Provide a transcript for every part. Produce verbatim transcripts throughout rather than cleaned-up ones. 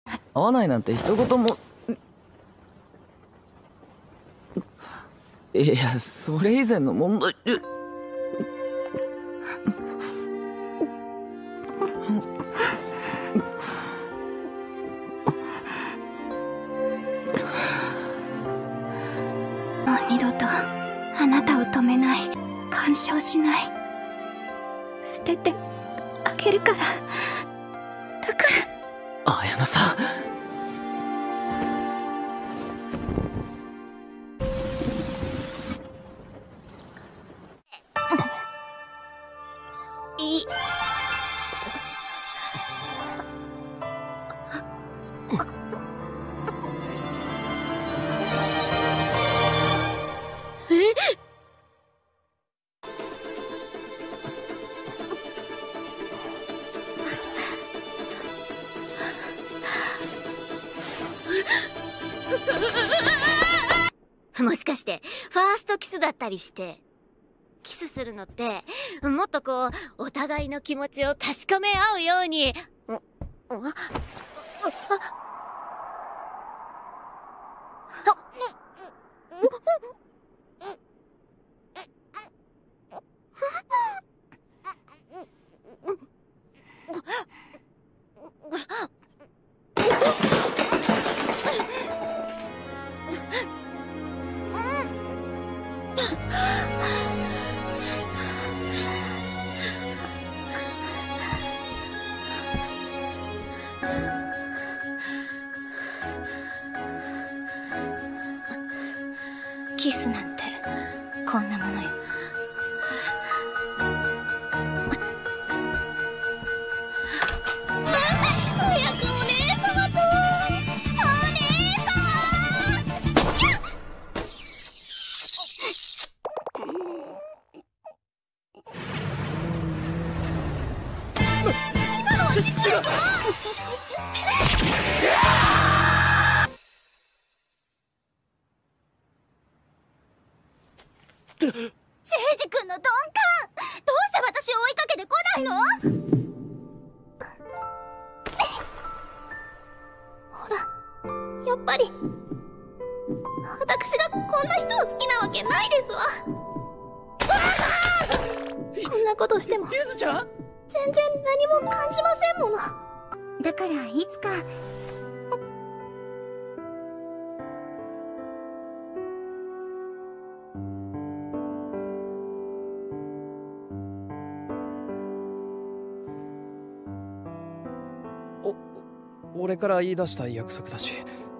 会わないなんて一言も。いや、それ以前の問題。 もう二度とあなたを止めない、干渉しない、捨ててあげるから。だから綾乃さん。 いもしかしてファーストキスだったりして。キスするのってもっとこうお互いの気持ちを確かめ合うように。おおあキスなんてこんなものよ。早くお姉様と。お姉様。今のは事故よ。聖司君の鈍感。どうして私を追いかけてこないの？ほら、やっぱり私がこんな人を好きなわけないですわ。こんなことしてもゆずちゃん？ 全然何も感じませんもの。だからいつか俺から言い出した約束だし。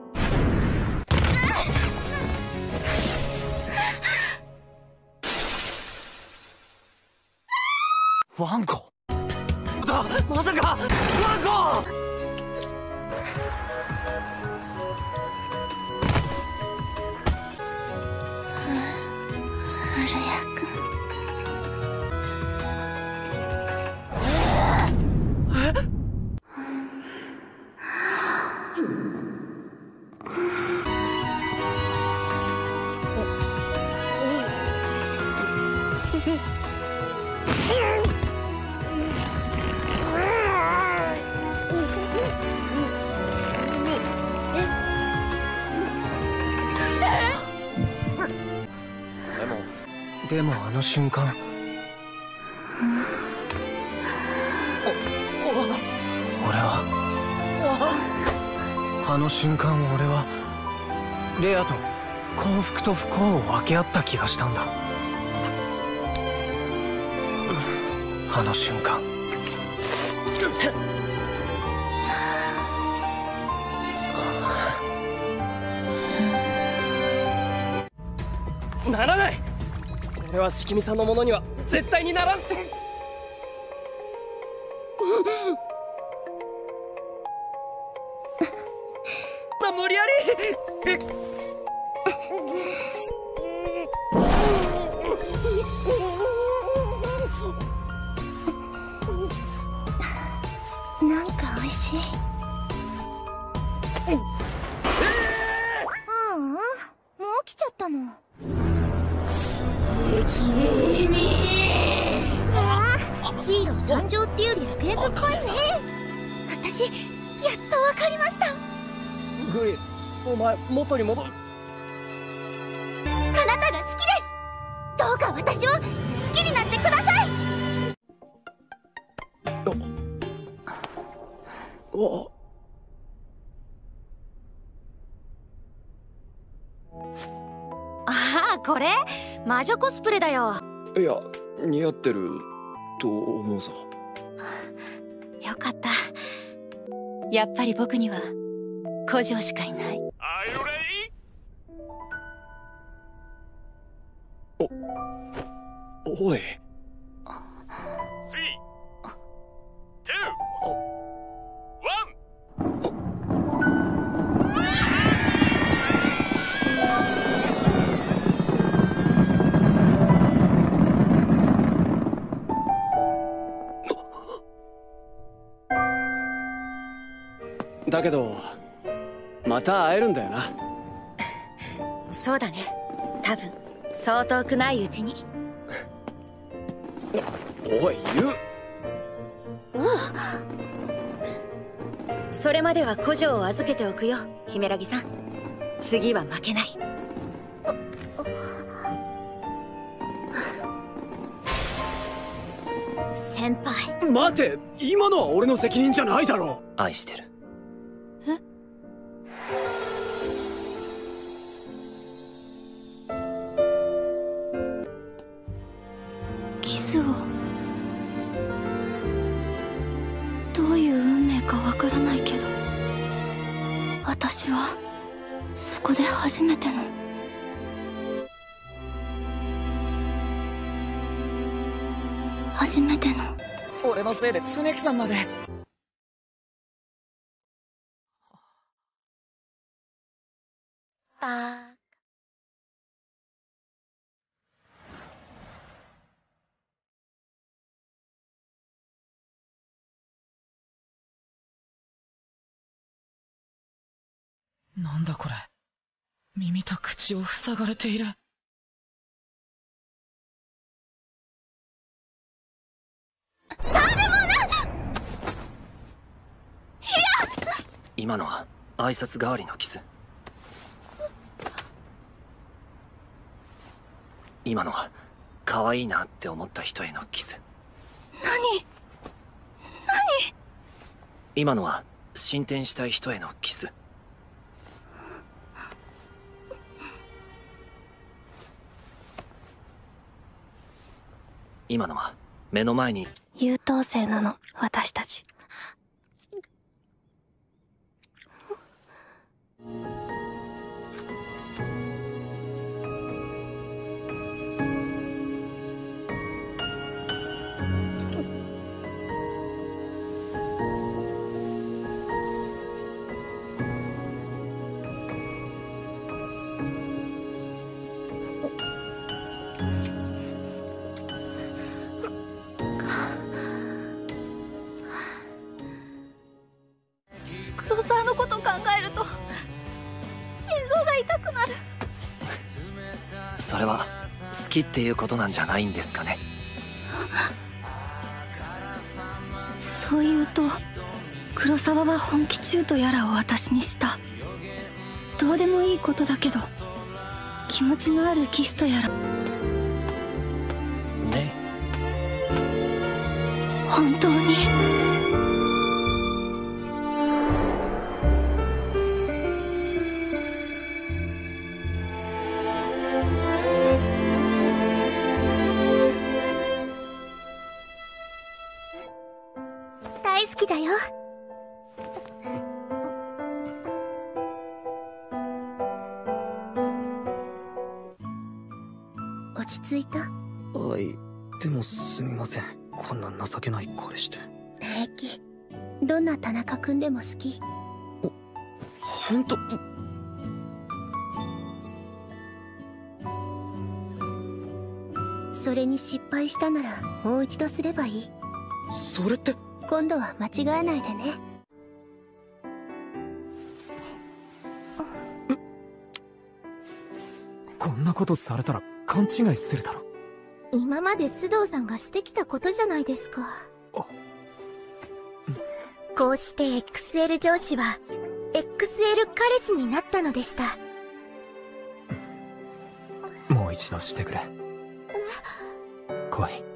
ワンコだ。まさかワンコ。 古谷君。 でもあの瞬間、俺はあの瞬間俺はレアと幸福と不幸を分け合った気がしたんだ。あの瞬間ならない。俺はしきみさんのものには絶対にならん。無理やり。 なんか美味しい。ああ、もう来ちゃったの。ああ、ヒーロー参上っていうより福山深いね。私とわかりました。 グリ、お前元に戻る。 あなたが好きです。どうか私を好きになってください。 おお。 ああ、これ魔女コスプレだよ。 いや、似合ってると思うぞ。 よかった。やっぱり僕には古城しかいない。 お、おい。だけどまた会えるんだよな。 そうだね。多分そう遠くないうちに。 おい、ユウ。 それまでは古城を預けておくよ、ヒメラギさん。次は負けない。 先輩。 待て、今のは俺の責任じゃないだろう。 愛してる。 え？ キスを。どういう運命かわからないけど、私はそこで初めての初めての俺のせいで常木さんまで。 あなんだこれ。耳と口を塞がれている。 今のは挨拶代わりのキス。今のは可愛いなって思った人へのキス。 何今のは進展したい人へのキス。今のは目の前に。 優等生なの、私たち。黒沢のこと考えると心臓が痛くなる。 それは好きっていうことなんじゃないんですかね。 そう言うと黒沢は本気中とやらを私にした。どうでもいいことだけど気持ちのあるキスとやらね。 本当に大好きだよ。落ち着いた？ はい、でもすみません。こんな情けない彼して。 平気。どんな田中君でも好き。 本当。 それに失敗したならもう一度すればいい。 それって。 今度は間違えないでね。 こんなことされたら勘違いするだろ。 今まで須藤さんがしてきたことじゃないですか。 こうして エックスエル 上司は エックスエル 彼氏になったのでした。 もう一度してくれ。来い。